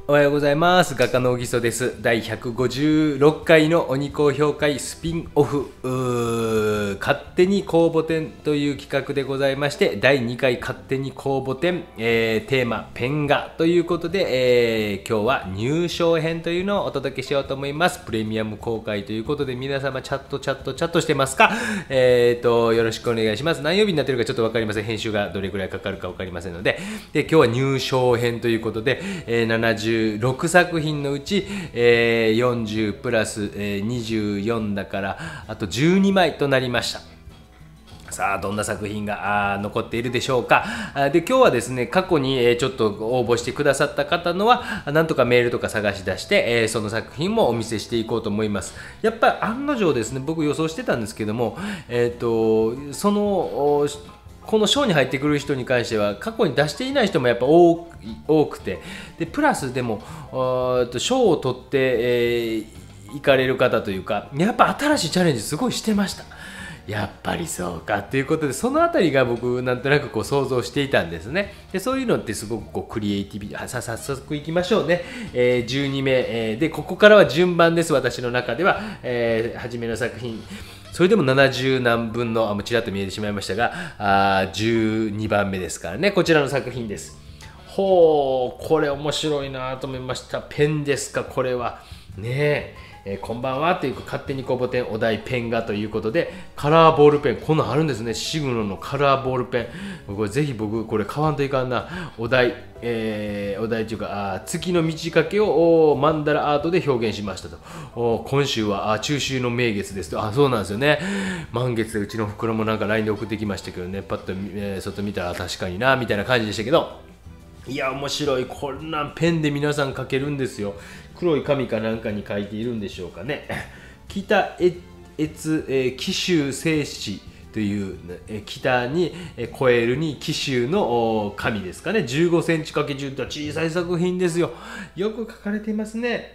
おはようございます。画家の小木曽です。第156回の鬼高評会スピンオフ勝手に公募展という企画でございまして、第2回勝手に公募展、テーマペン画ということで、今日は入賞編というのをお届けしようと思います。プレミアム公開ということで、皆様チャットしてますか？よろしくお願いします。何曜日になってるかちょっと分かりません。編集がどれくらいかかるか分かりませんので、今日は入賞編ということで、76作品のうち、40プラス、24だからあと12枚となりました。さあどんな作品が残っているでしょうか。で今日はですね、過去にちょっと応募してくださった方のはなんとかメールとか探し出して、その作品もお見せしていこうと思います。やっぱり案の定ですね、僕予想してたんですけども、そのこの賞に入ってくる人に関しては過去に出していない人もやっぱ多くて、でプラスでも賞を取って、行かれる方というか、やっぱ新しいチャレンジすごいしてました。やっぱりそうかということで、そのあたりが僕なんとなくこう想像していたんですね。でそういうのってすごくこうクリエイティビティ、早速いきましょうね。12名、でここからは順番です。私の中では、初めの作品、それでも70何分のちらっと見えてしまいましたが、12番目ですからね。こちらの作品です。ほう、これ面白いなと思いました。ペンですか、これはねえ。こんばんはという勝手に公募展お題ペン画ということで、カラーボールペン、こんなんあるんですね。シグノのカラーボールペン、これぜひ僕これ買わんといかんな。お題というか、月の満ち欠けをマンダラアートで表現しましたと。今週は中秋の名月ですと。そうなんですよね。満月でうちの袋もなんか LINE で送ってきましたけどね、パッと、外見たら確かになみたいな感じでしたけど、いや面白い。こんなんペンで皆さん描けるんですよ。黒い紙かなんかに書いているんでしょうかね。北越、紀州製紙という、北に越えるに紀州の紙ですかね。15センチ ×10 と小さい作品ですよ。よく書かれていますね。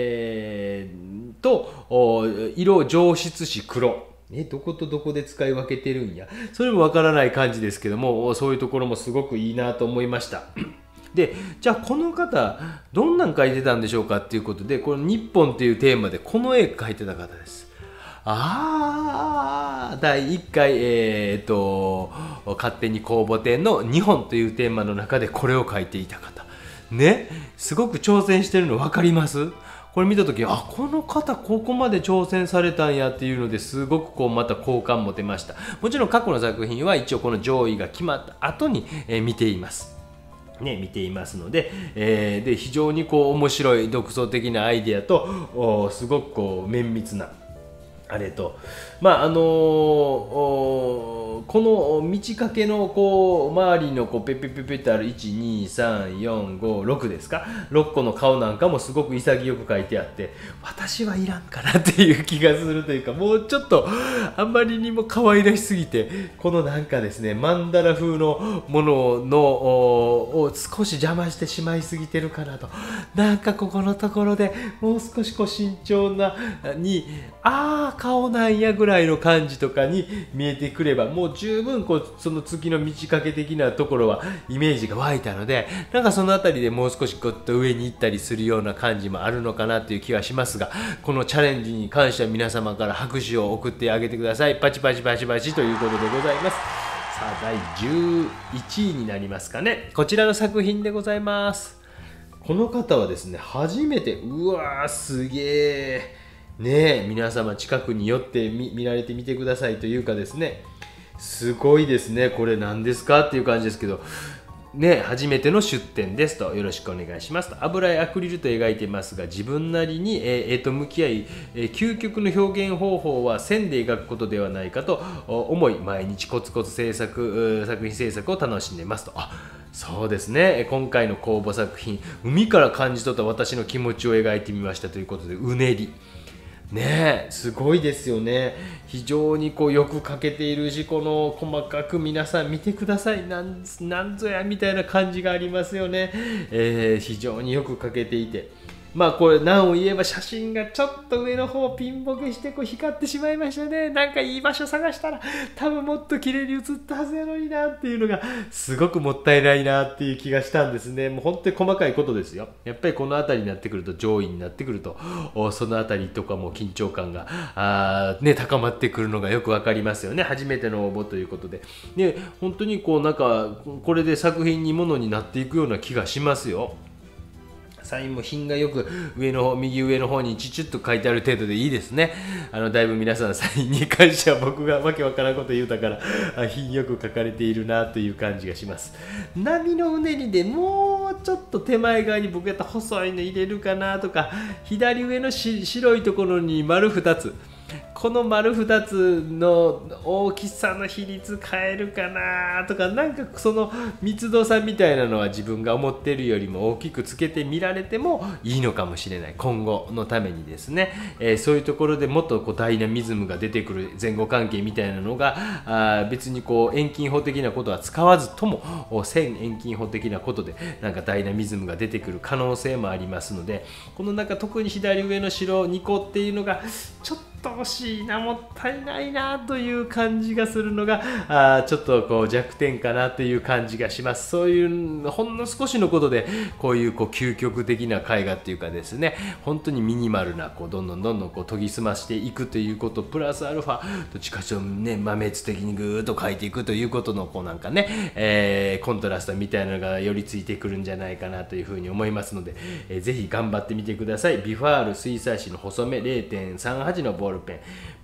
色上質紙黒。どことどこで使い分けてるんや。それもわからない感じですけども、そういうところもすごくいいなと思いました。でじゃあこの方どんなん描いてたんでしょうかっていうことで、この日本っていうテーマでこの絵描いてた方です。第1回、勝手に公募展の日本というテーマの中でこれを描いていた方ね。すごく挑戦してるの分かります？これ見た時、この方ここまで挑戦されたんやっていうので、すごくこうまた好感持てました。もちろん過去の作品は一応この上位が決まった後に、見ていますので、で非常にこう面白い独創的なアイデアと、すごくこう綿密なあれと、この満ち欠けのこう周りのこうペペペペってある12345ですか、6個の顔なんかもすごく潔く書いてあって、私はいらんかなっていう気がするというか、もうちょっとあんまりにも可愛らしすぎて、このなんかですねマンダラ風のもののを少し邪魔してしまいすぎてるかなと。なんかここのところでもう少しこう慎重なに顔なんやぐらいの感じとかに見えてくれば、もう十分こうその月の満ち欠け的なところはイメージが湧いたので、なんかそのあたりでもう少しこうと上に行ったりするような感じもあるのかなという気はしますが、このチャレンジに関しては皆様から拍手を送ってあげてください。パチパチパチパチということでございます。さあ第11位になりますかね。こちらの作品でございます。この方はですね、初めて、うわーすげえねえ、皆様近くに寄って見られてみてくださいというかですね、すごいですね。これ何ですかっていう感じですけどね、初めての出展ですと、よろしくお願いしますと。油絵アクリルと描いてますが、自分なりに絵と向き合い、究極の表現方法は線で描くことではないかと思い、毎日コツコツ作品制作を楽しんでますと。そうですね、今回の公募作品、海から感じ取った私の気持ちを描いてみましたということで、うねりねえ、すごいですよね。非常にこうよく描けているし、この細かく皆さん見てください。なんぞやみたいな感じがありますよね。非常によく描けていて、 まあこれ何を言えば写真がちょっと上の方ピンボケしてこう光ってしまいましたね。なんかいい場所探したら多分もっと綺麗に写ったはずやのになっていうのがすごくもったいないなっていう気がしたんですね。もう本当に細かいことですよ。やっぱりこの辺りになってくると、上位になってくるとその辺りとかも緊張感が高まってくるのがよくわかりますよね。初めての応募ということで、本当にこうなんかこれで作品にものになっていくような気がしますよ。サインも品がよく上の方、右上の方にチュッと書いてある程度でいいですね。だいぶ皆さんサインに関しては僕がわけわからんこと言うたから品よく書かれているなという感じがします。波のうねりでもうちょっと手前側に僕やったら細いの入れるかなとか、左上の白いところに丸2つ、この丸2つの大きさの比率変えるかなとか、なんかその密度差みたいなのは自分が思っているよりも大きくつけてみられてもいいのかもしれない、今後のためにですね。そういうところでもっとこうダイナミズムが出てくる前後関係みたいなのが別にこう遠近法的なことは使わずとも線遠近法的なことでなんかダイナミズムが出てくる可能性もありますので、この中特に左上の白2個っていうのがちょっと惜しいな、もったいないなという感じがするのがちょっとこう弱点かなという感じがします。そういうほんの少しのことでこういう究極的な絵画っていうかですね、本当にミニマルなどんどんこう研ぎ澄ましていくということプラスアルファどっちかというとね、豆滅的にぐーっと描いていくということのこうなんかね、コントラストみたいなのが寄りついてくるんじゃないかなというふうに思いますので、ぜひ頑張ってみてください。ビファール水彩紙の細め 0.38 のボールペン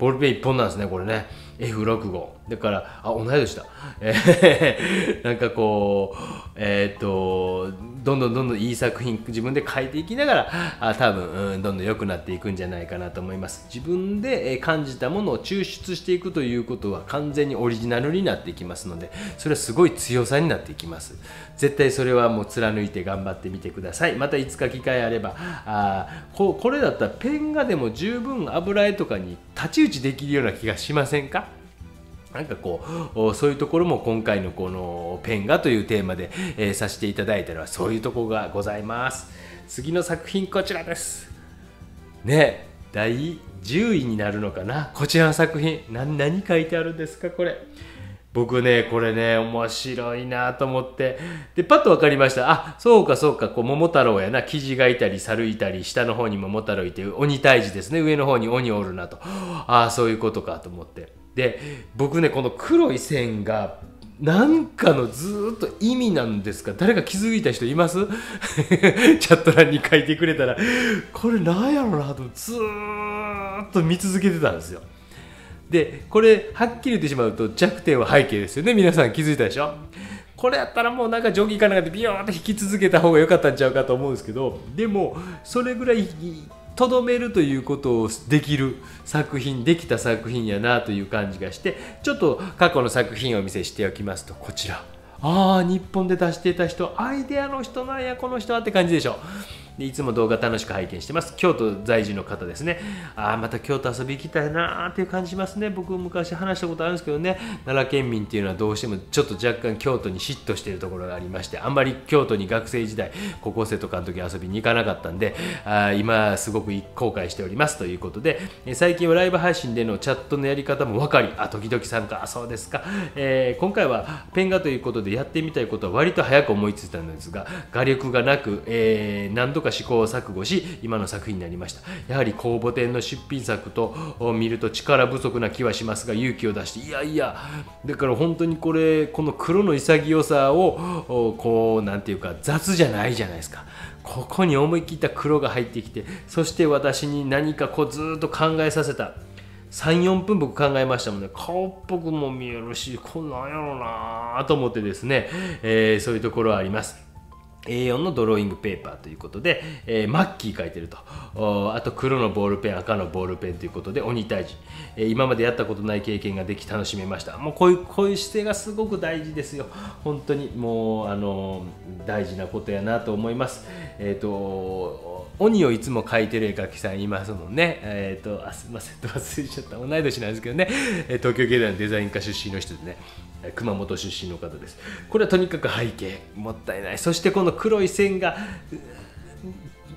1本なんですね、これね。F65 だから同い年だなんかこうどんどんいい作品自分で書いていきながら多分どんどん良くなっていくんじゃないかなと思います。自分で感じたものを抽出していくということは完全にオリジナルになっていきますので、それはすごい強さになっていきます。絶対それはもう貫いて頑張ってみてください。またいつか機会あればこれだったらペン画でも十分油絵とかに太刀打ちできるような気がしませんか？なんかこうそういうところも今回のこのペン画というテーマで、させていただいたのはそういうところがございます。次の作品こちらですね。第10位になるのかな、こちらの作品何書いてあるんですか？これ僕ねこれね面白いなと思ってでパッと分かりました。そうかこう桃太郎やな、キジがいたり猿いたり下の方に桃太郎いて鬼退治ですね、上の方に鬼おるなと、そういうことかと思って、で僕ねこの黒い線がなんかのずーっと意味なんですか？誰か気づいた人います？チャット欄に書いてくれたらこれなんやろなとずーっと見続けてたんですよ。でこれはっきり言ってしまうと弱点は背景ですよね。皆さん気づいたでしょ？これやったらもうなんか定規かなんかでビヨーンと引き続けた方が良かったんちゃうかと思うんですけど、でもそれぐらいとどめるということをできる作品、できた作品やなという感じがして、ちょっと過去の作品をお見せしておきますと、こちら日本で出していた人、アイデアの人なんやこの人はって感じでしょ。でいつも動画楽しく拝見してます。京都在住の方ですね。また京都遊び行きたいなーっていう感じしますね。僕昔話したことあるんですけどね、奈良県民っていうのはどうしてもちょっと若干京都に嫉妬しているところがありまして、あんまり京都に学生時代高校生とかの時遊びに行かなかったんで、今すごく後悔しておりますということで、最近はライブ配信でのチャットのやり方も分かり、時々参加、そうですか、今回はペン画ということでやってみたいことは割と早く思いついたのですが、画力がなく、何度か試行錯誤し今の作品になりました。やはり公募展の出品作と見ると力不足な気はしますが、勇気を出していやだから本当にこの黒の潔さをこうなんていうか雑じゃないじゃないですか。ここに思い切った黒が入ってきて、そして私に何かこうずっと考えさせた。3、4分僕考えましたもんね。顔っぽくも見えるし、こんなんやろうなと思ってですね、そういうところはあります。A4 のドローイングペーパーということで、マッキー書いてると、あと黒のボールペン、赤のボールペンということで鬼退治、今までやったことない経験ができ楽しめました。もうこういう姿勢がすごく大事ですよ。本当にもう大事なことやなと思います。鬼をいつも描いてる絵描きさんいますもんね。すいません忘れちゃった、同い年なんですけどね、東京芸大のデザイン科出身の人でね、熊本出身の方です。これはとにかく背景もったいない。そしてこの黒い線が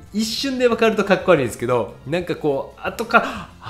一瞬で分かるとかっこ悪いんですけど、なんかこう後から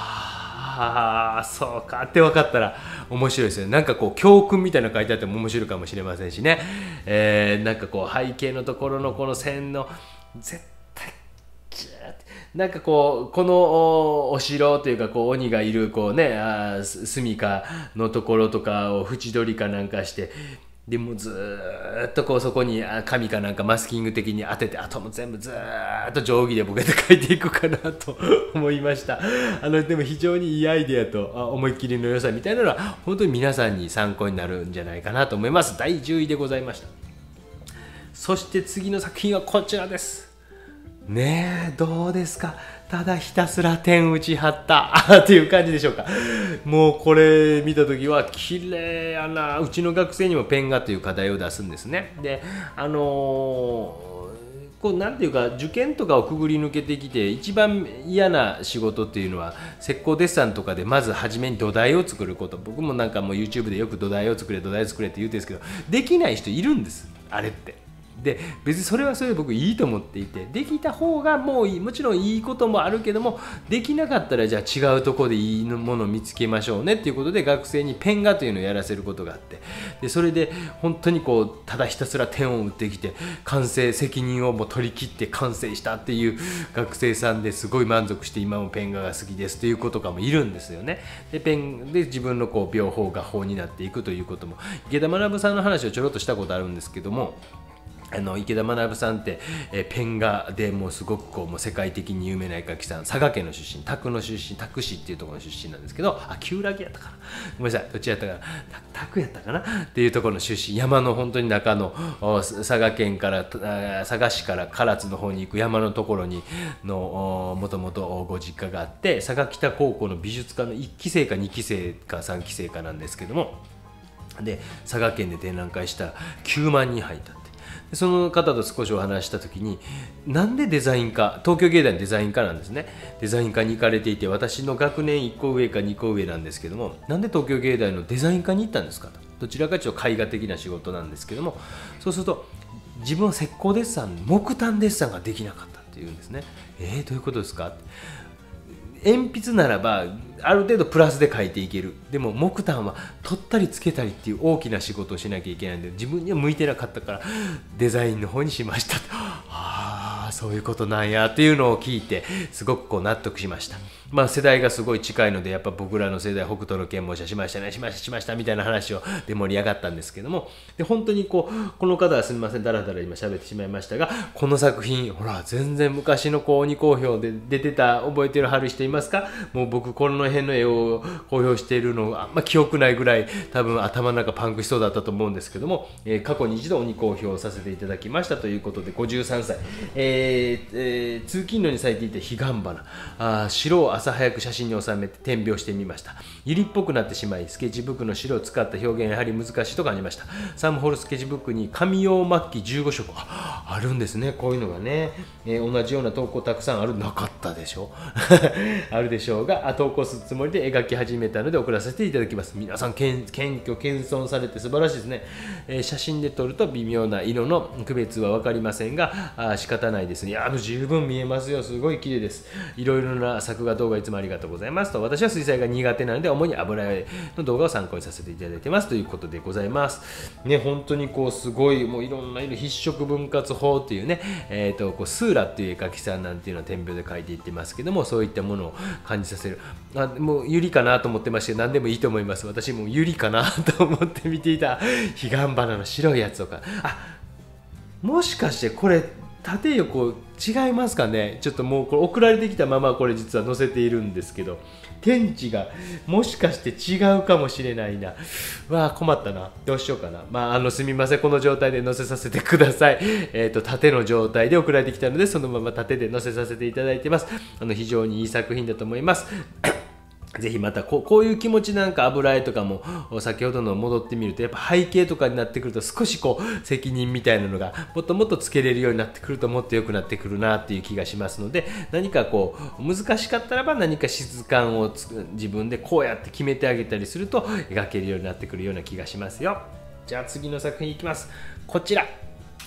そうかって分かったら面白いですよね。なんかこう教訓みたいなの書いてあっても面白いかもしれませんしね、なんかこう背景のところのこの線の絶対なんかこうこのお城というかこう鬼がいるこうね住処のところとかを縁取りかなんかして、でもずーっとこうそこに紙かなんかマスキング的に当てて、あとも全部ずーっと定規でボケて書いていくかなと思いました。でも非常にいいアイデアと思いっきりの良さみたいなのは本当に皆さんに参考になるんじゃないかなと思います。第10位でございました。そして次の作品はこちらです。ねえ、どうですか。ただひたすら点打ち張ったっていう感じでしょうか。もうこれ見た時は綺麗やな。うちの学生にもペン画という課題を出すんですね。でこうなんていうか受験とかをくぐり抜けてきて一番嫌な仕事っていうのは石膏デッサンとかでまず初めに土台を作ること。僕もなんかもう YouTube でよく土台を作れって言って言うんですけど、できない人いるんですあれって。で別にそれはそれで僕いいと思っていて、できた方がもういい、もちろんいいこともあるけども、できなかったらじゃあ違うところでいいものを見つけましょうねっていうことで学生にペン画というのをやらせることがあって、でそれで本当にこうただひたすら点を打ってきて完成責任をもう取り切って完成したっていう学生さんですごい満足して今もペン画が好きですという子とかもいるんですよね。でペンで自分のこう描法画法になっていくということも、池田学さんの話をちょろっとしたことあるんですけども、池田学さんって、ペン画でもうすごくこうもう世界的に有名な絵描きさん、佐賀県の出身、拓の出身、拓市っていうところの出身なんですけど、旧良木やったかな、ごめんなさい、どっちやったかな、拓やったかなっていうところの出身、山の本当に中の佐賀県から佐賀市から唐津の方に行く山のところにのもともとご実家があって、佐賀北高校の美術科の1期生か2期生か3期生かなんですけども、で佐賀県で展覧会したら9万人入った。その方と少しお話した時に、なんでデザイン科、東京芸大のデザイン科なんですね。デザイン科に行かれていて、私の学年1個上か2個上なんですけども、なんで東京芸大のデザイン科に行ったんですかと。どちらかというと絵画的な仕事なんですけども、そうすると自分は石膏デッサン、木炭デッサンができなかったっていうんですね。どういうことですか。鉛筆ならばある程度プラスで描いていける。でも木炭は取ったりつけたりっていう大きな仕事をしなきゃいけないんで、自分には向いてなかったからデザインの方にしましたと。そういうことなんやっていうのを聞いてすごくこう納得しました。世代がすごい近いので、やっぱ僕らの世代北斗の拳もしましたね、しましたみたいな話をで盛り上がったんですけども、で本当にこの方はすみませんだらだら今喋ってしまいましたが、この作品ほら全然昔の鬼好評で出てた覚えてるはる人いますか。もう僕この辺の絵を公表しているのあんま記憶ないぐらい多分頭の中パンクしそうだったと思うんですけども、過去に一度鬼公表させていただきましたということで、53歳、通勤路に咲いていて彼岸花、白を朝早く写真に収めて点描してみました。ユリっぽくなってしまいスケッチブックの白を使った表現やはり難しいと感じました。サムホルスケッチブックに紙用末期15色 あるんですね、こういうのがね。同じような投稿たくさんあるなかったでしょあるでしょうが、投稿するつもりで描き始めたので送らせていただきます。皆さん謙虚謙遜されて素晴らしいですね。写真で撮ると微妙な色の区別は分かりませんが仕方ないですね。いや十分見えますよ、すごい綺麗です。いろいろな作画動画いつもありがとうございますと。私は水彩が苦手なので主に油絵の動画を参考にさせていただいてますということでございますね。本当にこうすごいもういろんな色、筆色分割法っていうね、こうスーラっていう絵描きさんなんていうのは点描で描いていってますけども、そういったものを感じさせる。もうユリかなと思ってまして、何でもいいと思います。私もユリかなと思って見ていた彼岸花の白いやつとか、もしかしてこれ縦横違いますかね。ちょっともうこれ送られてきたままこれ実は載せているんですけど、天地がもしかして違うかもしれないな。困ったな、どうしようかな。すみません、この状態で載せさせてください。縦の状態で送られてきたのでそのまま縦で載せさせていただいてます。非常にいい作品だと思いますぜひまたこういう気持ちなんか油絵とかも先ほどの戻ってみると、やっぱ背景とかになってくると少しこう責任みたいなのがもっともっとつけれるようになってくるともっと良くなってくるなっていう気がしますので、何かこう難しかったらば何か質感を自分でこうやって決めてあげたりすると描けるようになってくるような気がしますよ。じゃあ次の作品いきます。こちら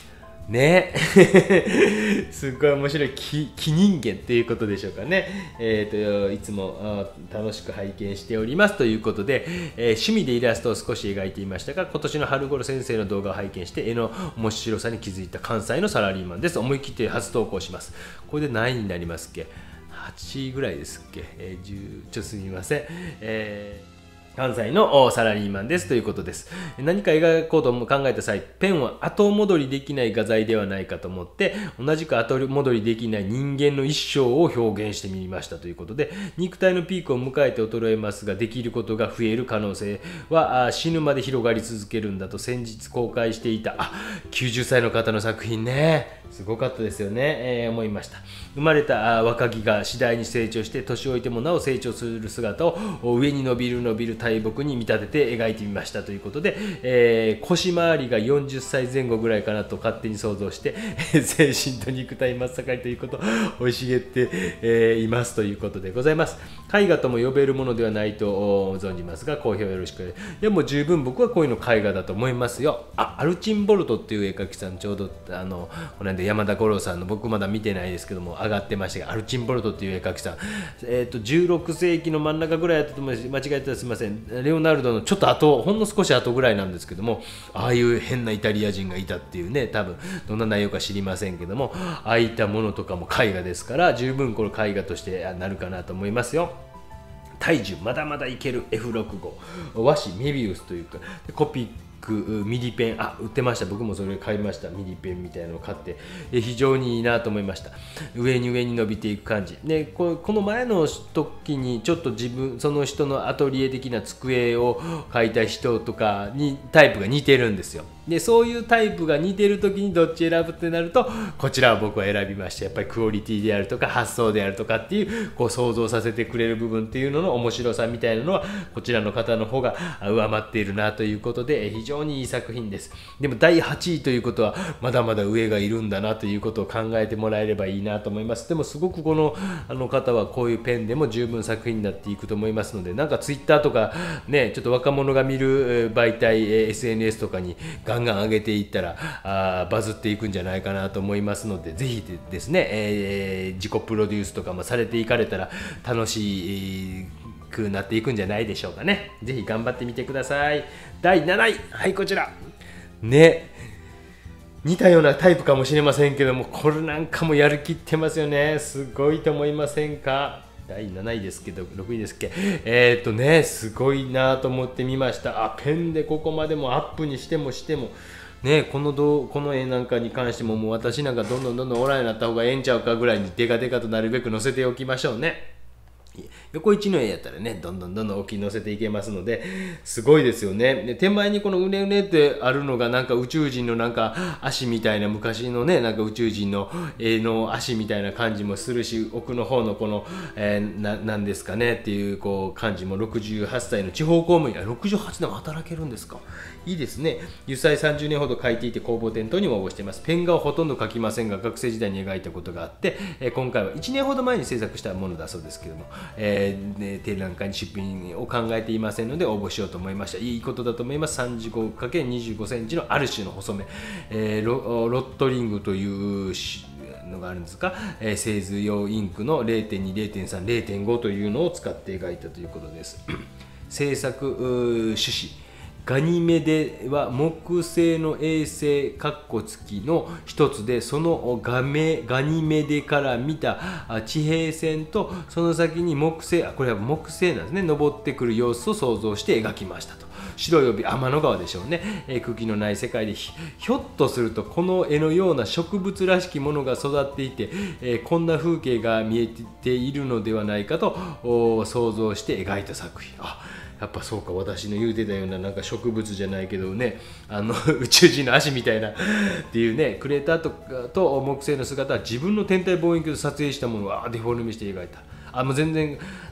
ねすっごい面白い木人間っていうことでしょうかね。いつも楽しく拝見しておりますということで、趣味でイラストを少し描いていましたが、今年の春頃先生の動画を拝見して絵の面白さに気づいた関西のサラリーマンです。思い切って初投稿します。これで何位になりますっけ、8位ぐらいですっけ、10ちょっとすみません、関西のサラリーマンですということです。何か描こうと考えた際、ペンは後戻りできない画材ではないかと思って、同じく後戻りできない人間の一生を表現してみましたということで、肉体のピークを迎えて衰えますが、できることが増える可能性は死ぬまで広がり続けるんだと先日公開していた90歳の方の作品ね、すごかったですよね、思いました。生まれた若木が次第に成長して年老いてもなお成長する姿を上に伸びる大木に見立てて描いてみましたということで、腰回りが40歳前後ぐらいかなと勝手に想像して精神と肉体真っ盛りということを生い茂って、いますということでございます。絵画とも呼べるものではないと存じますが、好評よろしく。いやもう十分僕はこういうの絵画だと思いますよ。アルチンボルトっていう絵描きさん、ちょうどこの間山田五郎さんの、僕まだ見てないですけども上がってましたが、アルチンボルトっていう絵描きさん、16世紀の真ん中ぐらいだったと思います。間違えたらすみません。レオナルドのちょっと後、ほんの少し後ぐらいなんですけども、ああいう変なイタリア人がいたっていうね、多分どんな内容か知りませんけども、ああいったものとかも絵画ですから、十分これ絵画としてなるかなと思いますよ。体重まだまだいける F65 和紙メビウスというか、コピックミリペン売ってました。僕もそれ買いました。ミリペンみたいなのを買って非常にいいなと思いました。上に伸びていく感じで、この前の時にちょっとその人のアトリエ的な机を描いた人とかにタイプが似てるんですよ。でそういうタイプが似てる時にどっち選ぶってなると、こちらを僕は選びました。やっぱりクオリティであるとか発想であるとかっていう、想像させてくれる部分っていうのの面白さみたいなのはこちらの方の方が上回っているなということで、非常にいい作品です。でも第8位ということはまだまだ上がいるんだなということを考えてもらえればいいなと思います。でもすごくこの方はこういうペンでも十分作品になっていくと思いますので、なんかツイッターとかね、ちょっと若者が見る媒体 SNS とかにガンガン上げていったらバズっていくんじゃないかなと思いますので、ぜひですね、自己プロデュースとかもされていかれたら楽しくなっていくんじゃないでしょうかね。ぜひ頑張ってみてください。第7位、はいこちらね、似たようなタイプかもしれませんけども、これなんかもやる気ってますよね。すごいと思いませんか。第7位ですけど、6位ですっけ、すごいなと思ってみました。ペンでここまでもアップにしてもね、この絵なんかに関しても、もう私なんかどんどんオラになった方がええんちゃうかぐらいにデカデカとなるべく載せておきましょうね。横1の絵やったらね、どんどん大きい載せていけますので、すごいですよね。で手前にこのうねうねってあるのがなんか宇宙人のなんか足みたいな、昔のねなんか宇宙人の絵の足みたいな感じもするし、奥の方のこの、なんですかねっていう感じも、68歳の地方公務員、68でも働けるんですか。いいですね。油彩30年ほど描いていて公募店頭にも応募しています。ペン画をほとんど描きませんが、学生時代に描いたことがあって、今回は1年ほど前に制作したものだそうですけども、展覧会に出品を考えていませんので応募しようと思いました。いいことだと思います。 35×25 センチのある種の細め、ロットリングというのがあるんですか、製図用インクの 0.2、0.3、0.5 というのを使って描いたということです。制作趣旨、ガニメデは木星の衛星カッコ付きの一つで、そのガニメデから見た地平線とその先に木星、これは木星なんですね、登ってくる様子を想像して描きましたと。白い帯、天の川でしょうね。茎のない世界で ひょっとするとこの絵のような植物らしきものが育っていて、こんな風景が見えているのではないかと想像して描いた作品。やっぱそうか、私の言うてたようななんか植物じゃないけどね、宇宙人の足みたいなっていうね、クレーターと木星の姿は自分の天体望遠鏡で撮影したものをデフォルメして描いた。もう全然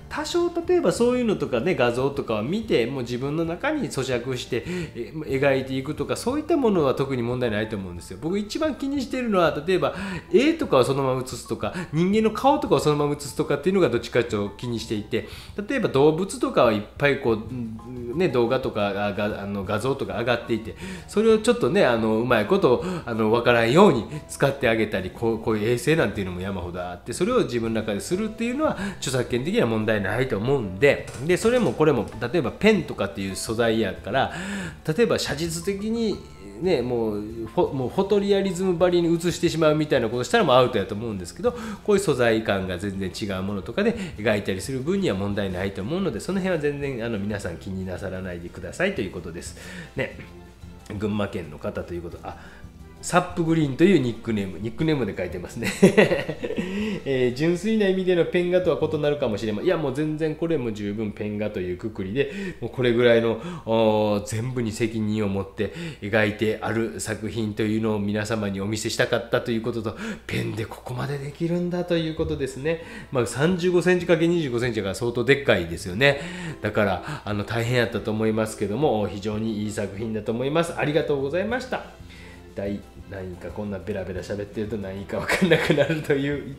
多少例えばそういうのとかね、画像とかを見てもう自分の中に咀嚼して描いていくとか、そういったものは特に問題ないと思うんですよ。僕一番気にしているのは、例えば絵とかをそのまま写すとか、人間の顔とかをそのまま写すとかっていうのがどっちかというと気にしていて、例えば動物とかはいっぱいこう、ね、動画とか画像とか上がっていて、それをちょっとねうまいこと分からんように使ってあげたり、こういう衛星なんていうのも山ほどあって、それを自分の中でするっていうのは著作権的には問題ないと思うんで、それもこれも例えばペンとかっていう素材やから、例えば写実的にね、もうフォトリアリズムばりに写してしまうみたいなことしたらもうアウトやと思うんですけど、こういう素材感が全然違うものとかで描いたりする分には問題ないと思うので、その辺は全然皆さん気になさらないでくださいということですね。群馬県の方ということ、サップグリーンというニックネームで書いてますね、純粋な意味でのペン画とは異なるかもしれません。いやもう全然これも十分ペン画というくくりで、もうこれぐらいの全部に責任を持って描いてある作品というのを皆様にお見せしたかったということと、ペンでここまでできるんだということですね。35センチ ×25 センチが相当でっかいですよね。だから大変やったと思いますけども、非常にいい作品だと思います。ありがとうございました。何かこんなベラベラ喋ってると何か分かんなくなるという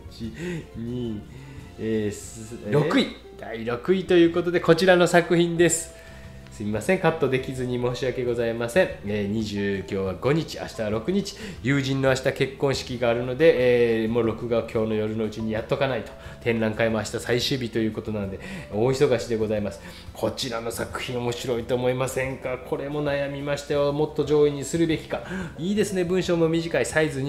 6位第6位ということで、こちらの作品です。すみません、カットできずに申し訳ございません。今日は5日、明日は6日、友人の明日結婚式があるので、もう録画を今日の夜のうちにやっとかないと。展覧会も明日最終日ということなので大忙しでございます。こちらの作品面白いと思いませんか？これも悩みましたよ。もっと上位にするべきか。いいですね、文章も短い、サイズ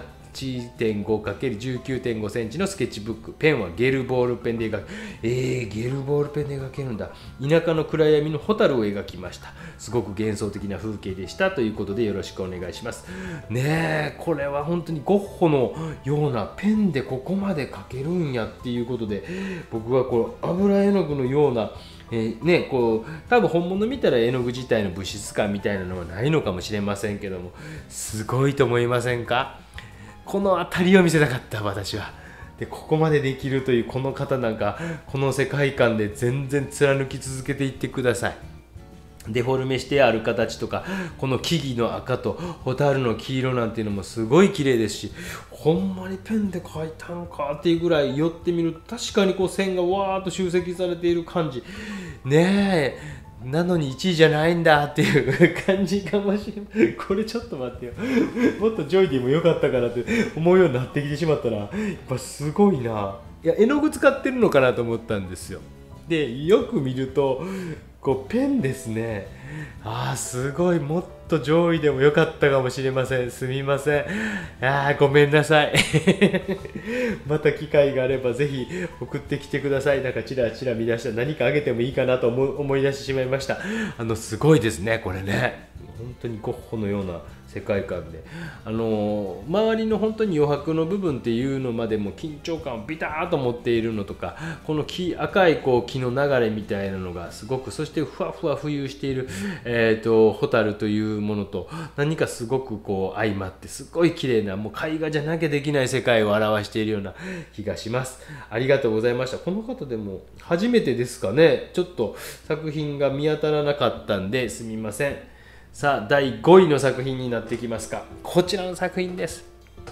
28.5×19.5 センチのスケッチブック、ペンはゲルボールペンで描く。ゲルボールペンで描けるんだ。田舎の暗闇のホタルを描きました。すごく幻想的な風景でしたということでよろしくお願いしますね。これは本当にゴッホのようなペンでここまで描けるんやっていうことで、僕はこの油絵の具のようなこう多分本物見たら絵の具自体の物質感みたいなのはないのかもしれませんけども、すごいと思いませんか？この辺りを見せたかった私は。でここまでできるというこの方なんか、この世界観で全然貫き続けていってください。デフォルメしてある形とか、この木々の赤とホタルの黄色なんていうのもすごい綺麗ですし、ほんまにペンで描いたのかっていうぐらい寄ってみると、確かにこう線がわーっと集積されている感じねえ。なのに1位じゃないんだっていう感じかもしれない。これちょっと待ってよ、もっとジョイディも良かったかなって思うようになってきてしまったな。やっぱすごいな。いや絵の具使ってるのかなと思ったんですよ。でよく見るとこうペンですね。すごい、もっと上位でも良かったかもしれません。すみません。ごめんなさい。また機会があればぜひ送ってきてください。なんかチラチラ見出したら何かあげてもいいかなと思い出してしまいました。すごいですね、これね。本当にゴッホのような世界観で、周りの本当に余白の部分っていうのまでも緊張感をビターッと持っているのとか、この赤いこう木の流れみたいなのがすごく、そしてふわふわ浮遊している、ホタルというものと何かすごくこう相まって、すごい綺麗な、もう絵画じゃなきゃできない世界を表しているような気がします。ありがとうございました。この方でも初めてですかね。ちょっと作品が見当たらなかったんですみません。さあ第5位の作品になってきますか。こちらの作品です。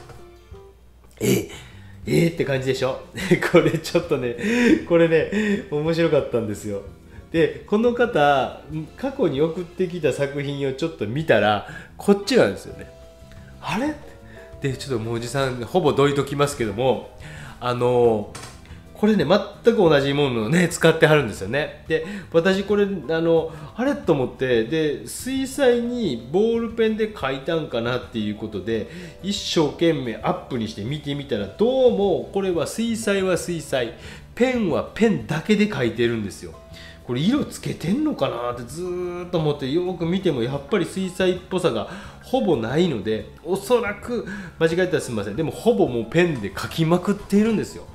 って感じでしょ。これちょっとね、これね面白かったんですよ。でこの方過去に送ってきた作品をちょっと見たらこっちなんですよね。あれでちょっともうおじさんほぼどいときますけども、これね全く同じものをね使ってはるんですよね。で私これあれと思って、で水彩にボールペンで描いたんかなっていうことで一生懸命アップにして見てみたら、どうもこれは水彩は水彩、ペンはペンだけで描いてるんですよ。これ色つけてんのかなってずーっと思って、よく見てもやっぱり水彩っぽさがほぼないので、おそらく間違えたらすみません。でもほぼもうペンで描きまくっているんですよ。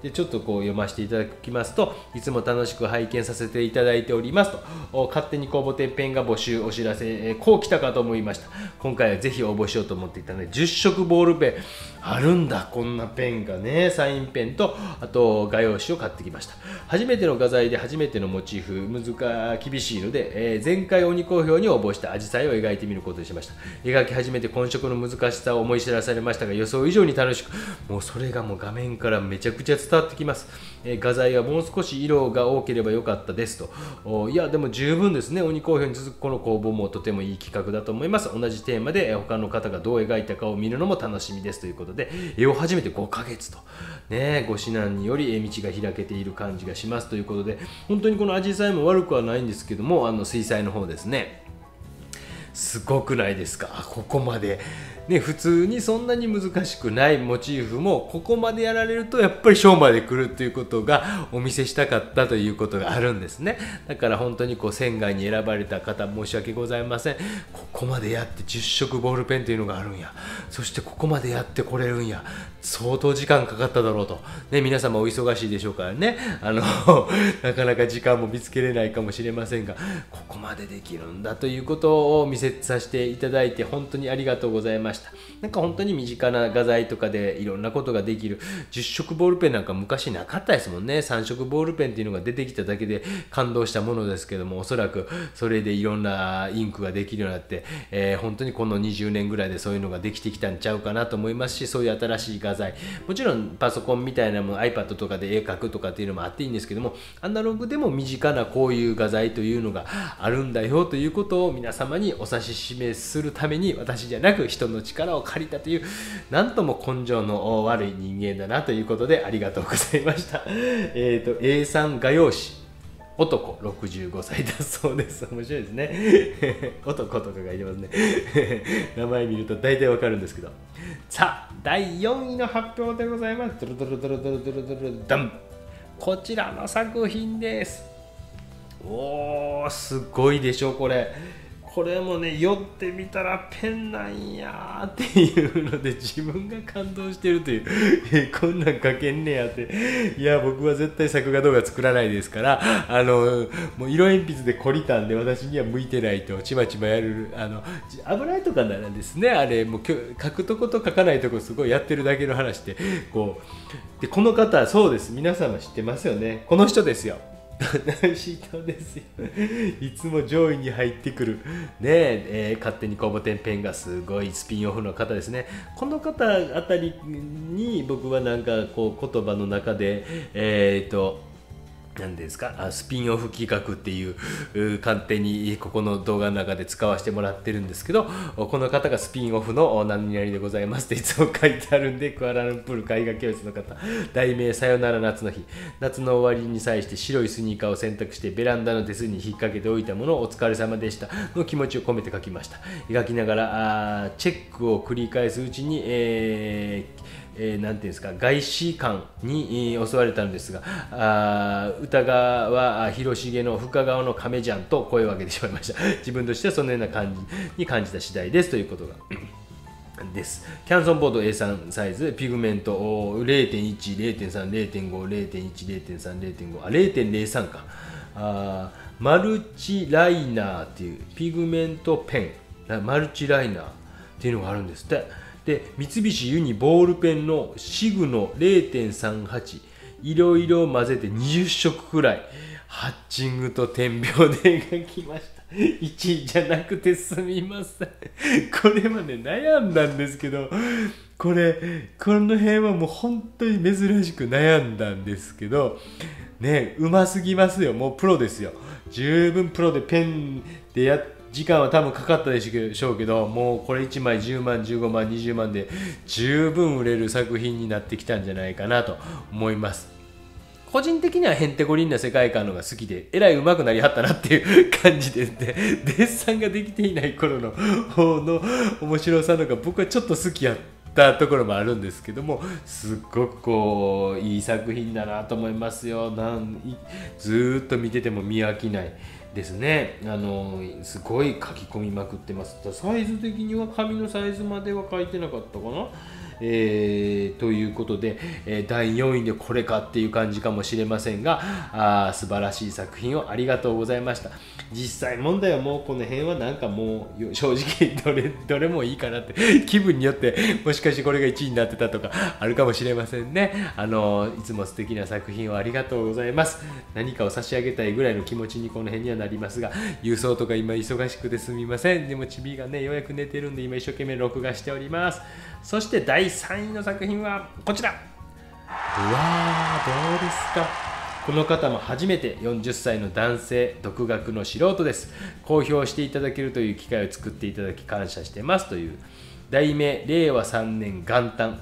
でちょっとこう読ませていただきますと、いつも楽しく拝見させていただいておりますと、勝手に公募店ペンが募集お知らせ、こう来たかと思いました。今回はぜひ応募しようと思っていたので、10色ボールペンあるんだ、こんなペンがね、サインペンとあと画用紙を買ってきました。初めての画材で初めてのモチーフ厳しいので、前回鬼好評に応募した紫陽花を描いてみることにしました。描き始めて混色の難しさを思い知らされましたが、予想以上に楽しく、もうそれがもう画面からめちゃくちゃ伝わってきます。画材はもう少し色が多ければよかったですと。いやでも十分ですね。鬼好評に続くこの公募もとてもいい企画だと思います。同じテーマで他の方がどう描いたかを見るのも楽しみですということで、絵を始めて5ヶ月とね、ご指南により道が開けている感じがしますということで、本当にこの紫陽花も悪くはないんですけども、水彩の方ですね、すごくないですか。ここまでね、普通にそんなに難しくないモチーフもここまでやられるとやっぱりショーまで来るということがお見せしたかったということがあるんですね。だから本当にこう仙外に選ばれた方申し訳ございません。ここまでやって10色ボールペンというのがあるんや、そしてここまでやってこれるんや、相当時間かかっただろうと、ね、皆様お忙しいでしょうからね、なかなか時間も見つけれないかもしれませんが、ここまでできるんだということを見せさせていただいて本当にありがとうございました。なんか本当に身近な画材とかでいろんなことができる10色ボールペンなんか昔なかったですもんね。3色ボールペンっていうのが出てきただけで感動したものですけども、おそらくそれでいろんなインクができるようになって、本当にこの20年ぐらいでそういうのができてきたんちゃうかなと思いますし、そういう新しい画材、もちろんパソコンみたいなもの iPad とかで絵描くとかっていうのもあっていいんですけども、アナログでも身近なこういう画材というのがあるんだよということを皆様にお指し示するために、私じゃなく人の力を借りたという、なんとも根性の悪い人間だなということでありがとうございました。A3 画用紙男65歳だそうです。面白いですね。男とか書いてますね。名前見ると大体わかるんですけど。さあ、第4位の発表でございます。ドロドロドロドロドロドロダン。こちらの作品です。おー、すごいでしょ、これ。これもね、寄ってみたらペンなんやーっていうので自分が感動してるというこんなん書けんねやって。いや僕は絶対作画動画作らないですから、もう色鉛筆で凝りたんで私には向いてないと、ちまちまやる危ないとかなんですね。あれもう書くとこと書かないとこすごいやってるだけの話で、こうでこの方、そうです、皆様知ってますよね。この人ですよ。人ですよ。いつも上位に入ってくるね、勝手に公募店ペンがすごいスピンオフの方ですね。この方あたりに僕はなんかこう言葉の中で何ですか、スピンオフ企画っていう勝手にここの動画の中で使わせてもらってるんですけど、この方がスピンオフの何々でございますっていつも書いてあるんで、クアラルンプール絵画教室の方、題名さよなら夏の日、夏の終わりに際して白いスニーカーを選択してベランダの手すりに引っ掛けておいたものをお疲れ様でしたの気持ちを込めて書きました。描きながらチェックを繰り返すうちに、なんていうんですか、外視官に襲われたのですが、歌川は広重の深川の亀じゃんと声を上げてしまいました。自分としてはそのような感じに感じた次第ですということがです。キャンソンボード A3 サイズ、ピグメント 0.1、0.3、0.5、0.1、0.3、0.5、0.03 か。マルチライナーっていうピグメントペン、マルチライナーっていうのがあるんですって。で三菱ユニボールペンのシグの 0.38、 いろいろ混ぜて20色くらいハッチングと点描で描きました。1位じゃなくてすみません。これまで悩んだんですけど、この辺はもう本当に珍しく悩んだんですけどね、うますぎますよ。もうプロですよ。十分プロでペンで時間は多分かかったでしょうけど、もうこれ1枚10万、15万、20万で十分売れる作品になってきたんじゃないかなと思います。個人的にはヘンテコリンな世界観のが好きで、えらい上手くなりはったなっていう感じですね。デッサンができていない頃の方の面白さのが僕はちょっと好きやったところもあるんですけども、すっごくこういい作品だなと思いますよ。ずーっと見てても見飽きないですね。すごい書き込みまくってます。サイズ的には紙のサイズまでは書いてなかったかな。 ということで、第4位でこれかっていう感じかもしれませんが、素晴らしい作品をありがとうございました。実際問題はもうこの辺はなんかもう正直どれもいいかなって気分によってもしかしてこれが1位になってたとかあるかもしれませんね。いつも素敵な作品をありがとうございます。何かを差し上げたいぐらいの気持ちにこの辺にはなりますが、郵送とか今忙しくてすみません。でもちびがねようやく寝てるんで今一生懸命録画しております。そして第3位の作品はこちら。うわー、どうですか。この方も初めて40歳の男性独学の素人です。公表していただけるという機会を作っていただき感謝してますという。題名令和3年元旦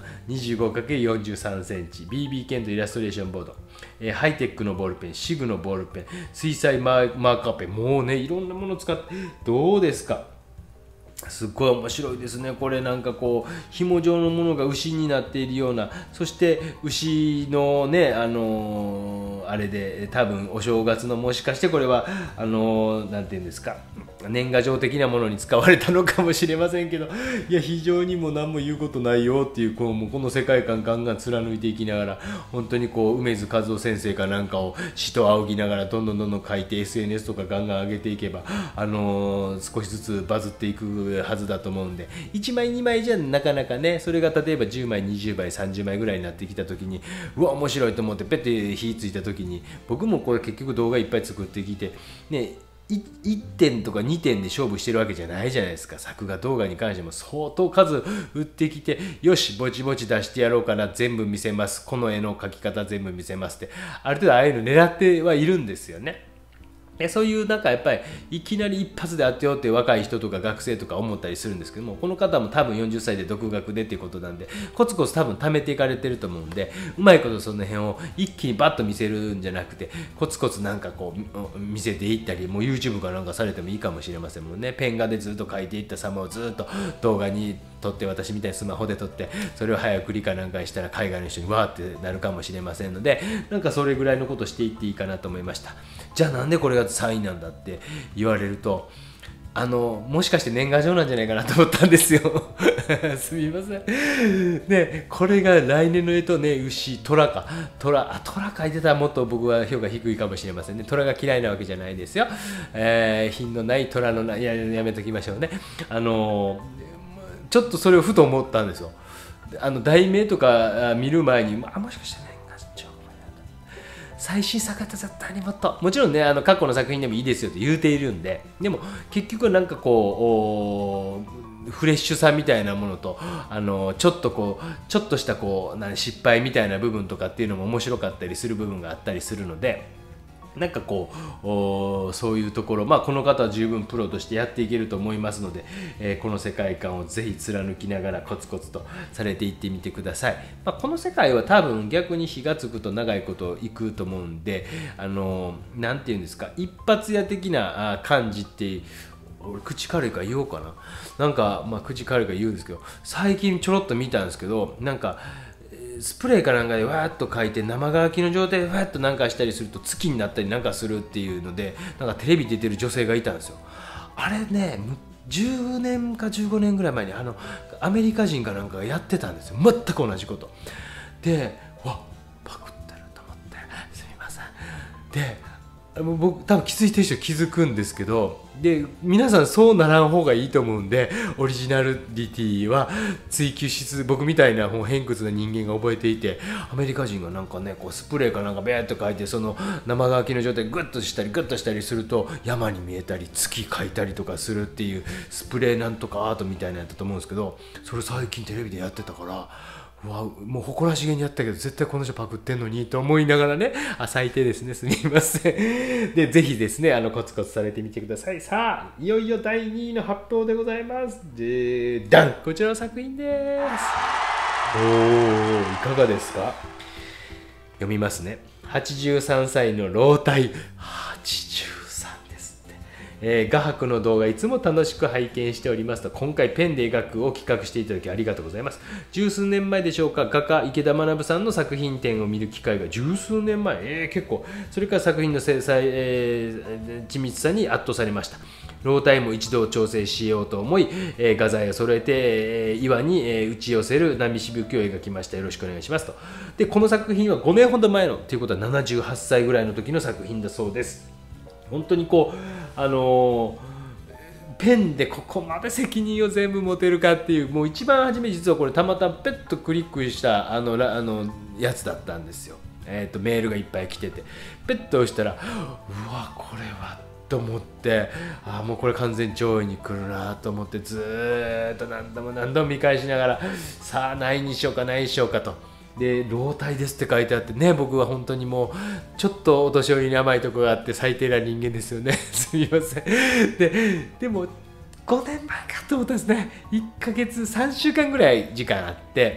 25×43 センチ BB ケントイラストレーションボード、ハイテックのボールペン、シグのボールペン、水彩マーカーペン、もうねいろんなものを使ってどうですか。すっごい面白いですね。これなんかこう紐状のものが牛になっているような、そして牛のねあれで多分お正月のもしかしてこれはなんていうんですか、年賀状的なものに使われたのかもしれませんけど、いや非常にもう何も言うことないよっていうもうこの世界観ガンガン貫いていきながら、本当にこう梅津和夫先生かなんかを師と仰ぎながらどんどん書いて SNS とかガンガン上げていけば少しずつバズっていくはずだと思うんで、1枚2枚じゃなかなかね、それが例えば10枚20枚30枚ぐらいになってきた時にうわ面白いと思ってペッて火ついた時に、僕もこれ結局動画いっぱい作ってきてね、1点とか2点で勝負してるわけじゃないじゃないですか。作画動画に関しても相当数打ってきて、よしぼちぼち出してやろうかな、全部見せます、この絵の描き方全部見せますってある程度ああいうの狙ってはいるんですよね。そういうなんかやっぱりいきなり一発で当てようって若い人とか学生とか思ったりするんですけども、この方も多分40歳で独学でっていうことなんでコツコツ多分貯めていかれてると思うんで、うまいことその辺を一気にバッと見せるんじゃなくてコツコツなんかこう見せていったり、もう YouTube かなんかされてもいいかもしれませんもんね。ペン画でずっと描いていった様をずっと動画に撮って、私みたいにスマホで撮ってそれを早送りかなんかにしたら海外の人にわーってなるかもしれませんので、なんかそれぐらいのことしていっていいかなと思いました。じゃあなんでこれが3位なんだって言われると、もしかして年賀状なんじゃないかなと思ったんですよすみませんね。これが来年の干支ね、牛、虎か、虎書いてたらもっと僕は評価低いかもしれませんね。虎が嫌いなわけじゃないですよ。品のない虎のない、やめときましょうね。ちょっとそれをふと思ったんですよ。題名とか見る前にもしかして年賀状最新作だったら絶対にもちろんね過去の作品でもいいですよって言うているんで、でも結局はなんかこうフレッシュさみたいなものとちょっとした失敗みたいな部分とかっていうのも面白かったりする部分があったりするので、なんかこうそういうところ、この方は十分プロとしてやっていけると思いますので、この世界観をぜひ貫きながらコツコツとされていってみてください。この世界は多分逆に火がつくと長いこといくと思うんで、なんていうんですか、一発屋的な感じって俺口軽いから言おうかな、なんか口軽いから言うんですけど、最近ちょろっと見たんですけど、なんかスプレーかなんかでわーっと描いて生乾きの状態でわーっとなんかしたりすると月になったりなんかするっていうので、なんかテレビ出てる女性がいたんですよ。あれね、10年か15年ぐらい前にアメリカ人かなんかがやってたんですよ、全く同じことで。わパクってると思ってすみません。で僕多分気づいてる人気づくんですけど、で皆さんそうならん方がいいと思うんで、オリジナリティは追求しつつ、僕みたいなもう偏屈な人間が覚えていて、アメリカ人がなんかねこうスプレーかなんかベーっと描いて、その生乾きの状態グッとしたりグッとしたりすると山に見えたり月描いたりとかするっていうスプレーなんとかアートみたいなやったと思うんですけど、それ最近テレビでやってたから、もう誇らしげにやったけど絶対この人パクってんのにと思いながらね、最低ですね、すみませんでぜひですねコツコツされてみてください。さあいよいよ第2位の発表でございます。でダン、こちらの作品です。いかがですか。読みますね。83歳の老体、83ですって画伯の動画いつも楽しく拝見しておりますと、今回ペンで描くを企画していただきありがとうございます。十数年前でしょうか、画家池田学さんの作品展を見る機会が十数年前、結構、それから作品の精細、緻密さに圧倒されました。ロータイム一度調整しようと思い、画材を揃えて、岩に、打ち寄せる波しぶきを描きました。よろしくお願いしますと。で、この作品は5年ほど前のということは78歳ぐらいの時の作品だそうです。本当にこう、ペンでここまで責任を全部持てるかっていう、もう一番初め実はこれたまたまペッとクリックしたやつだったんですよ。メールがいっぱい来てて、ペッと押したら、うわこれはと思って、もうこれ完全上位に来るなと思って、ずーっと何度も何度も見返しながら、さあ何位にしようか何位にしようかと。で老体ですって書いてあってね、僕は本当にもうちょっとお年寄りに甘いところがあって最低な人間ですよねすみません。でも5年前かと思ったんですね。1ヶ月3週間ぐらい時間あって、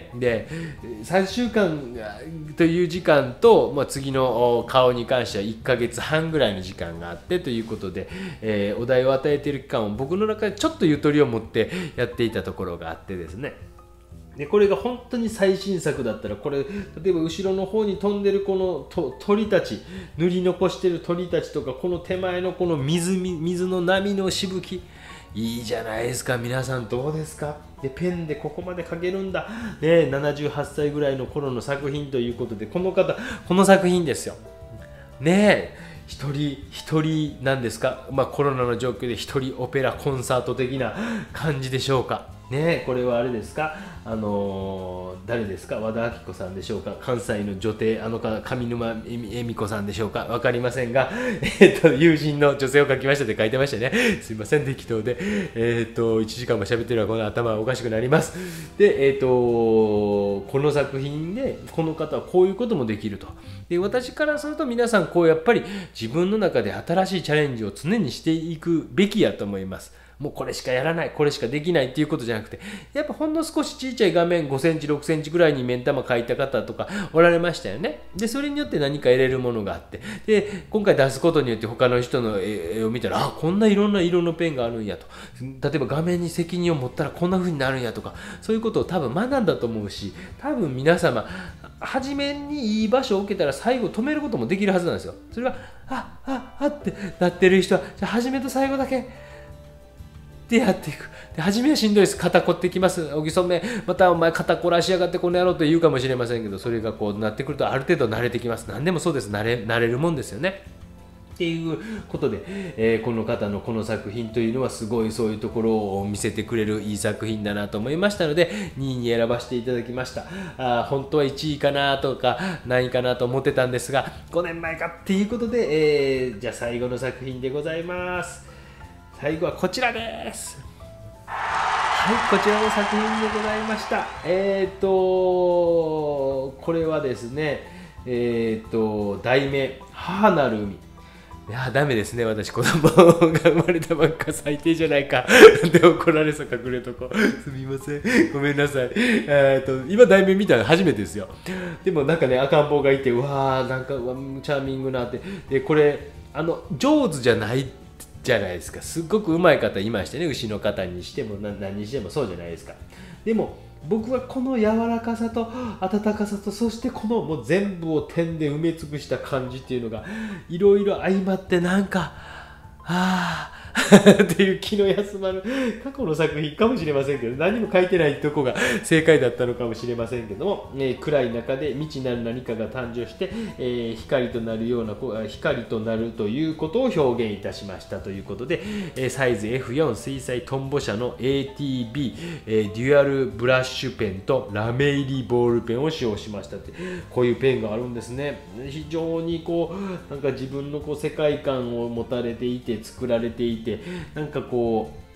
で3週間という時間と、次の顔に関しては1ヶ月半ぐらいの時間があってということで、お題を与えている期間を僕の中でちょっとゆとりを持ってやっていたところがあってですね。でこれが本当に最新作だったら、これ例えば後ろの方に飛んでるこの鳥たち、塗り残してる鳥たちとか、この手前のこの水の波のしぶき、いいじゃないですか。皆さんどうですか。でペンでここまで描けるんだ、ね、78歳ぐらいの頃の作品ということで、この方この作品ですよねえ。一人なんですか、コロナの状況で一人オペラコンサート的な感じでしょうかね。これはあれですか、誰ですか、和田アキ子さんでしょうか、関西の女帝上沼恵美子さんでしょうか、分かりませんが、友人の女性を書きましたって書いてましたね。すいません適当で、1時間も喋ってるのはこの頭おかしくなります。でこの作品でこの方はこういうこともできると。で私からすると、皆さんこうやっぱり自分の中で新しいチャレンジを常にしていくべきやと思います。もうこれしかやらない、これしかできないっていうことじゃなくて、やっぱほんの少し小さい画面5センチ6センチぐらいに目ん玉描いた方とかおられましたよね。でそれによって何か得れるものがあって、で今回出すことによって他の人の絵を見たら、こんないろんな色のペンがあるんやと、例えば画面に責任を持ったらこんな風になるんやとか、そういうことを多分学んだと思うし、多分皆様初めにいい場所を受けたら最後止めることもできるはずなんですよ。それがってなってる人は、じゃあ初めと最後だけでやっていく。で初めはしんどいです。肩凝ってきます。おぎそめまたお前肩こらしやがってこの野郎と言うかもしれませんけど、それがこうなってくるとある程度慣れてきます。何でもそうです。慣れるもんですよねっていうことで、この方のこの作品というのはすごいそういうところを見せてくれるいい作品だなと思いましたので、2位に選ばせていただきました。本当は1位かなとか何位かなと思ってたんですが、5年前かっていうことで、じゃあ最後の作品でございます。最後はこちらです。はい、こちらの作品でございました。これはですね、題名母なる海。いやダメですね。私子供が生まれたばっか最低じゃないかで怒られそう、隠れとこすみません、ごめんなさい。今題名見たの初めてですよ。でもなんかね、赤ん坊がいて、うわーなんかチャーミングなって、でこれ上手じゃないじゃないですか。すっごく上手い方いましてね、牛の方にしても何にしてもそうじゃないですか。でも僕はこの柔らかさと温かさと、そしてこのもう全部を点で埋め尽くした感じっていうのがいろいろ相まって、なんかっていう気の休まる過去の作品かもしれませんけど、何も書いてないとこが正解だったのかもしれませんけども、暗い中で未知なる何かが誕生して、光となるような光となるということを表現いたしましたということで、サイズ F4 水彩トンボ社の ATB、デュアルブラッシュペンとラメ入りボールペンを使用しましたって、こういうペンがあるんですね。非常にこうなんか自分のこう世界観を持たれていて作られていて、なんかこう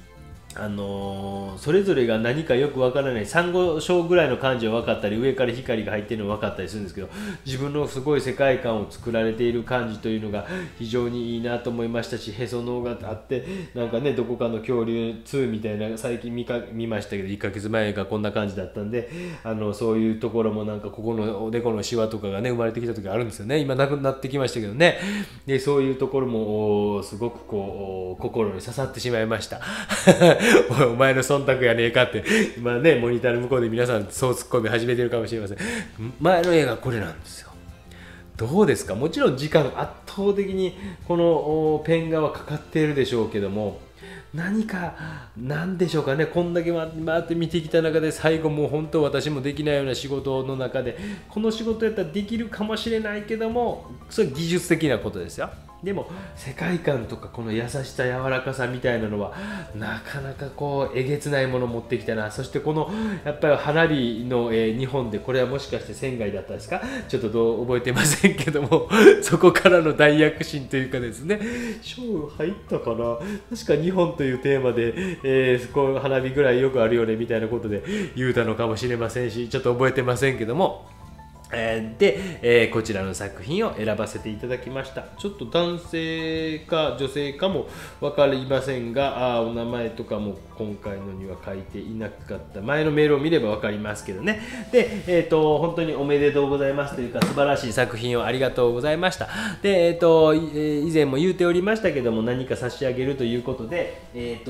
それぞれが何かよくわからないサンゴ礁ぐらいの感じは分かったり、上から光が入っているのは分かったりするんですけど、自分のすごい世界観を作られている感じというのが非常にいいなと思いましたし、へその緒があって、なんかね、どこかの恐竜2みたいな、最近見ましたけど1ヶ月前がこんな感じだったんで、そういうところもなんかここのおでこのシワとかがね生まれてきた時あるんですよね。今なくなってきましたけどね。でそういうところもすごくこう心に刺さってしまいましたお前の忖度やねえかって今ねモニターの向こうで皆さんそうツッコミ始めてるかもしれません。前の映画これなんですよ。どうですか。もちろん時間圧倒的にこのペン画はかかっているでしょうけども、何か何でしょうかね、こんだけ回って見てきた中で最後もう本当私もできないような仕事の中でこの仕事やったらできるかもしれないけども、それは技術的なことですよ。でも世界観とかこの優しさ柔らかさみたいなのはなかなかこうえげつないものを持ってきたな。そしてこのやっぱり花火の、日本でこれはもしかして仙台だったんですか、ちょっと覚えてませんけどもそこからの大躍進というかですね、賞入ったかな、確か日本というテーマで、こう花火ぐらいよくあるよねみたいなことで言うたのかもしれませんし、ちょっと覚えてませんけども、で、こちらの作品を選ばせていただきました。ちょっと男性か女性かも分かりませんが、お名前とかも今回のには書いていなかった。前のメールを見れば分かりますけどね。で、本当におめでとうございますというか素晴らしい作品をありがとうございました。で、以前も言うておりましたけども、何か差し上げるということで、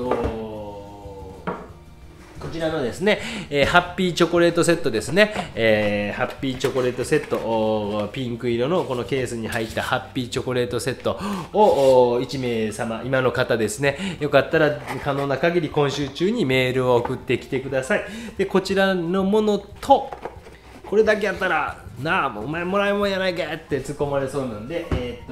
こちらのですね、ハッピーチョコレートセットですね、ハッピーチョコレートセット、ピンク色のこのケースに入ったハッピーチョコレートセットを1名様、今の方ですね、よかったら可能な限り今週中にメールを送ってきてください。でこちらのものとこれだけやったらなあお前もらえもんやないかって突っ込まれそうなんで、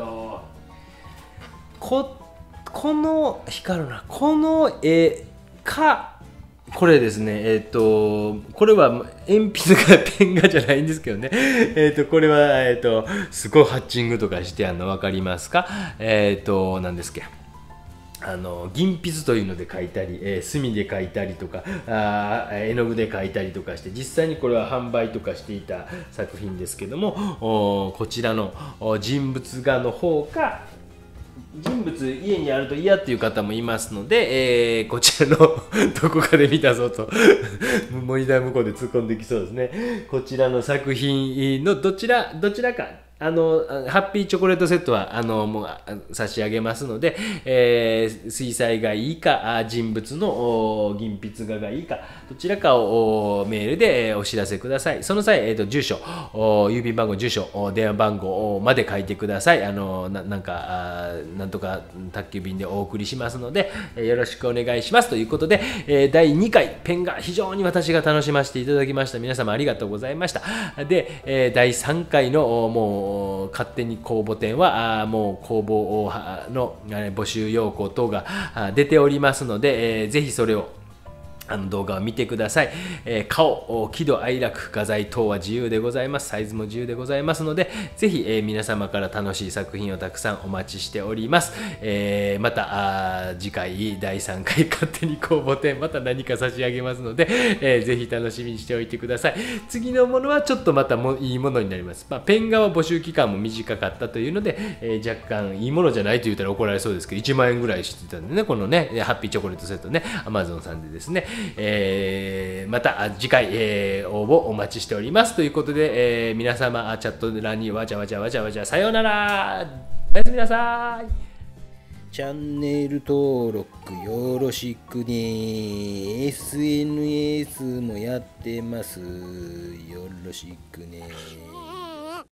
この光るな、この絵かこれですね、これは鉛筆かペン画じゃないんですけどね、これは、すごいハッチングとかしてあるの分かりますか。何ですっけ、銀筆というので描いたり、墨で描いたりとか絵の具で描いたりとかして、実際にこれは販売とかしていた作品ですけども、こちらの人物画の方か、人物家にあると嫌っていう方もいますので、こちらのどこかで見たぞとモニター向こうで突っ込んできそうですね。こちらの作品のどちらかハッピーチョコレートセットはもう差し上げますので、水彩がいいか人物の銀筆画がいいかどちらかをメールでお知らせください。その際、住所、郵便番号、住所、電話番号まで書いてください。なんとか宅急便でお送りしますので、よろしくお願いしますということで、第2回ペンが非常に私が楽しませていただきました。皆様ありがとうございました。で、第3回のもう勝手に公募展はもう公募の募集要項等が出ておりますので、ぜひそれを動画を見てください。顔、喜怒哀楽、画材等は自由でございます。サイズも自由でございますので、ぜひ、皆様から楽しい作品をたくさんお待ちしております。また次回第3回勝手に公募展また何か差し上げますので、ぜひ楽しみにしておいてください。次のものはちょっとまたいいものになります。ペン画は募集期間も短かったというので、若干いいものじゃないと言ったら怒られそうですけど、1万円ぐらいしてたんでね、このねハッピーチョコレートセットね、Amazon さんでですね、また次回、応募お待ちしておりますということで、皆様チャット欄にわちゃわちゃさようなら、おやすみなさい。チャンネル登録よろしくね。 SNS もやってます。よろしくね。